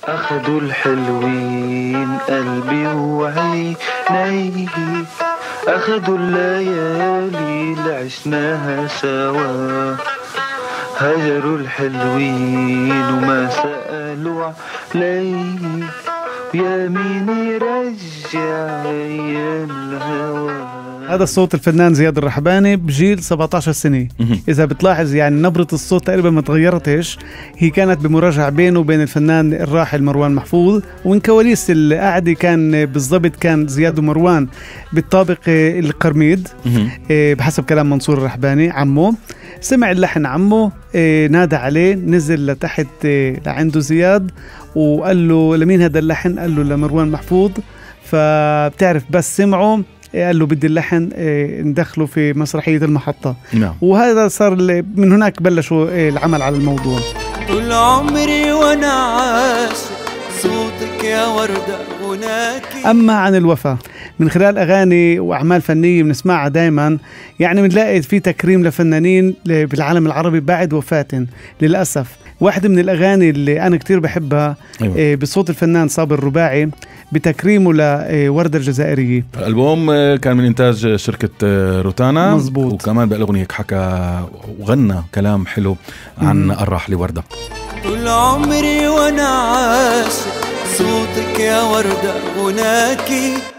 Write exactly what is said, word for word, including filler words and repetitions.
أخدوا الحلوين قلبي وعيني، أخدوا الليالي اللي عشناها سوا، هجروا الحلوين وما سألوا علي، يا مين يرجع أيام الهوى. هذا الصوت الفنان زياد الرحباني بجيل سبعة عشر سنة. إذا بتلاحظ يعني نبرة الصوت تقريبا ما تغيرتش، هي كانت بمراجعة بينه وبين الفنان الراحل مروان محفوظ. ومن كواليس القعدة كان بالضبط كان زياد ومروان بالطابق القرميد بحسب كلام منصور الرحباني عمه. سمع اللحن عمه، نادى عليه، نزل لتحت لعنده زياد وقال له لمين هذا اللحن؟ قال له لمروان محفوظ. فبتعرف بس سمعه قال له بدي اللحن ندخله في مسرحية المحطة. نعم. وهذا صار من هناك بلشوا العمل على الموضوع. طول عمري وانا عاشق صوتك يا وردة غناكي. أما عن الوفاة من خلال أغاني وأعمال فنية بنسمعها دايما، يعني بنلاقي في تكريم لفنانين بالعالم العربي بعد وفاة للأسف. واحدة من الأغاني اللي أنا كتير بحبها أيوة. بصوت الفنان صابر الرباعي بتكريمه لوردة الجزائرية. الألبوم كان من إنتاج شركة روتانا. مزبوط. وكمان بالأغنية حكى وغنى كلام حلو عن الراحل وردة. طول عمري وانا عاشق صوتك يا وردة غناكي.